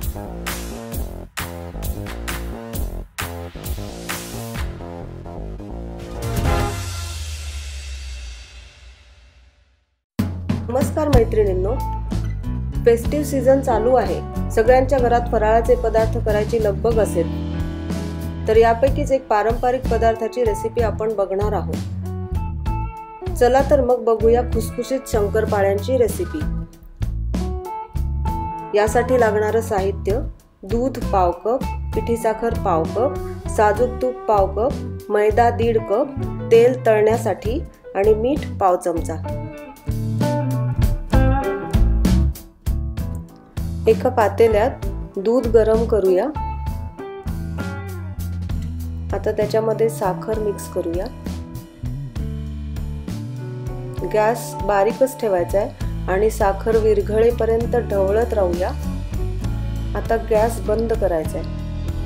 नमस्कार मैत्रिणींनो, festive season चालू आहे। सगळ्यांच्या घरात फराळाचे पदार्थ करायची लगबग असेल, तर यापैकीच एक पारंपरिक पदार्थाची रेसिपी आपण बघणार आहोत। चला तर मग बघूया खुसखुशीत शंकरपाळ्यांची रेसिपी। यासाठी लागणारे साहित्य: दूध पाव कप, पिठी साखर पाव कप, साजूक तूप पाव कप, मैदा 1.5 कप, तेल तळण्यासाठी आणि मीठ पाव चमचा। एका पातेल्यात दूध गरम करूया। आता त्याच्यामध्ये साखर मिक्स करूया। गॅस बारीकच ठेवायचा आहे आणि साखर विरघळेपर्यंत ढवळत राहूया। आता गॅस बंद करायचा आहे।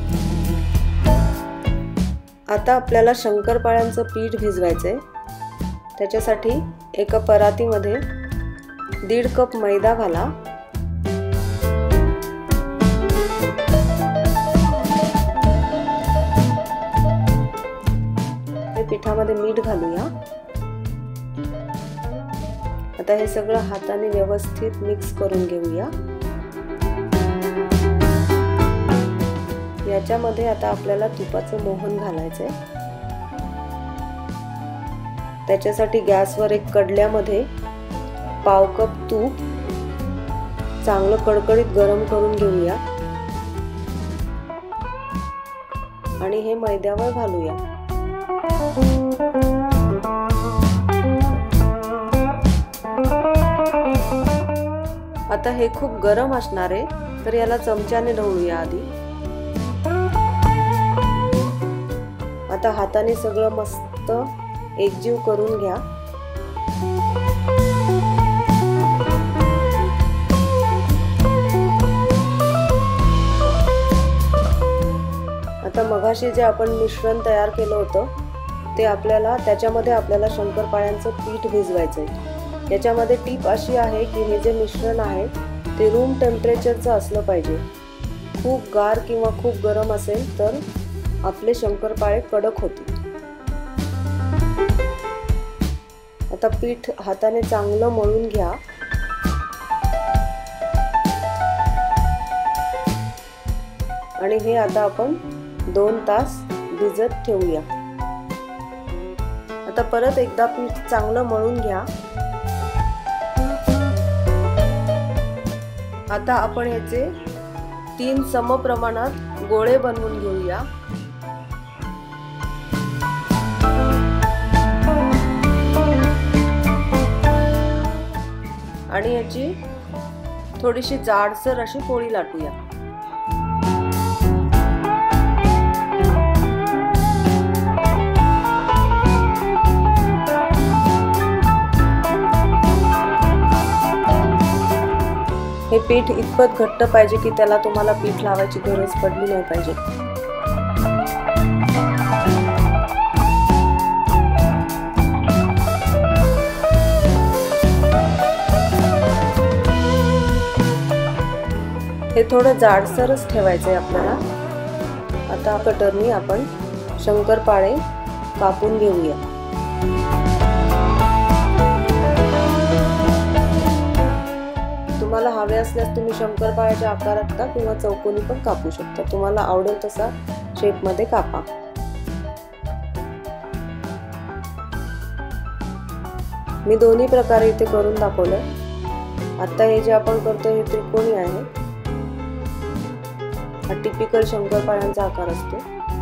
आता आपल्याला शंकरपाळ्यांचं पीठ भिजवायचंय। त्याच्यासाठी एका परातीमध्ये 1.5 कप मैदा घाला। पिठामध्ये मीठ घालूया। आता हे सगळं हाताने व्यवस्थित मिक्स करून घेऊया। याच्यामध्ये आता आपल्याला तुपाचं मोहन घालायचंय। त्याच्यासाठी गॅसवर एक कडल्यामध्ये पाव कप तूप चांगलं कडकडीत गरम करून घेऊया आणि हे मैद्यावर घालूया। आता हे खूप गरम असणार आहे, तर याला चमच्याने ढवळूया आधी। आता हाताने सगळं मस्त एकजीव करून घ्या। आता मगाशी जे आपण मिश्रण तयार केलं होतं ते त्याच्यामध्ये आपल्याला शंकरपाळ्यांचं पीठ भिजवायचंय। याच्यामध्ये टीप अशी आहे की हे जे मिश्रण आहे ते रूम टेम्परेचरचं असलं पाहिजे। खूप गार किंवा खूप गरम असेल तर आपले शंकरपाळे कडक होतील। आता पीठ हाताने चांगलं मळून घ्या आणि हे आता आपण 2 तास भिजत ठेवूया। आता परत एकदा पीठ चांगलं मळून घ्या। आता आपण ह्याचे 3 समप्रमाणात गोळे बनवून घेऊया। आणि याची थोडीशी जाडसर अशी पोळी लाटूया। हे पीठ इतपत घट्ट पाहिजे की त्याला तुम्हाला पीठ लावायची गरज पडली नाही पाहिजे। हे थोडं जाडसरच ठेवायचंय आपल्याला। आता कटरनी आपण शंकरपाळे कापून घेऊया। तुम्हाला हवे असल्यास तुम्ही शंकरपाळ्याच्या आकारात किंवा चौकोनी पण कापू शकता। तुम्हाला आवडेल तसा शेप मध्ये कापा। मी दोन्ही प्रकारे इथे करून दाखवलंय। आता हे जे आपण करतोय हे त्रिकोणी आहे। हा टिपिकल शंकरपाळ्यांचा आकार असतो।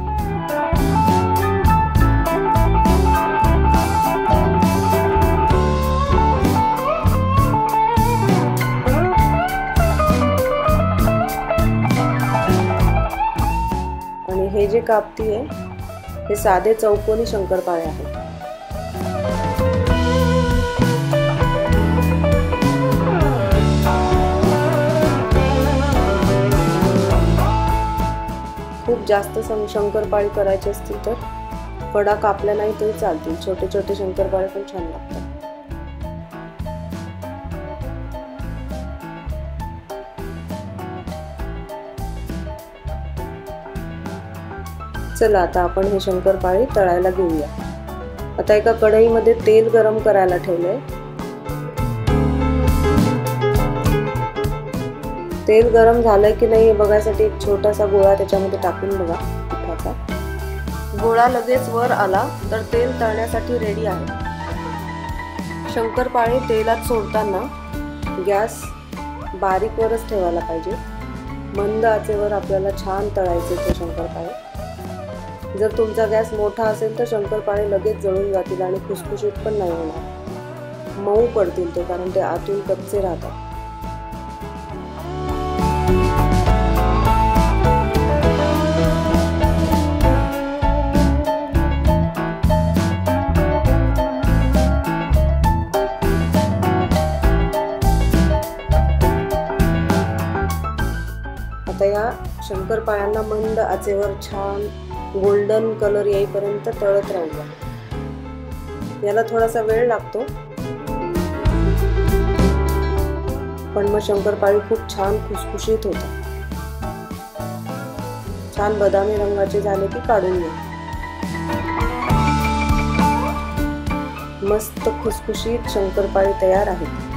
आणि हे जे कापतीये हे साधे चौकोनी शंकरपाळे आहेत। खूप जास्त शंकरपाळी करायचे असतील तर वडा कापल्या नाही तरी चालतील। छोटे छोटे शंकरपाळे पण छान लागतात। चला आता आपण हे शंकरपाळी तळायला घेऊया। आता एका कढईमध्ये तेल गरम करायला ठेवलंय। तेल गरम झालंय की नाही हे बघायसाठी एक छोटासा गोळा त्याच्यामध्ये टाकून बघा पिठाचा। गोळा लगेच वर आला तर तेल तळण्यासाठी रेडी आहे। शंकरपाळी तेलात सोडताना गॅस बारीक वरच ठेवायला पाहिजे। मंद आचेवर आपल्याला छान तळायचे ते शंकरपाळे। जर तुमचा गॅस मोठा असेल तर शंकरपाळे लगेच जळून जातील आणि खुसखुशीत पण नाही होणार, मऊ पडतील ते, कारण ते आतून कच्चे राहतात। आता या शंकरपाळ्यांना मंद आचेवर छान गोल्डन कलर येईपर्यंत तळत राहूया। याला थोडासा वेळ लागतो, पण मग शंकरपाळी खूप छान खुसखुशीत होतात। छान बदामी रंगाचे झाले की काढून घ्या। मस्त खुसखुशीत शंकरपाळी तयार आहे।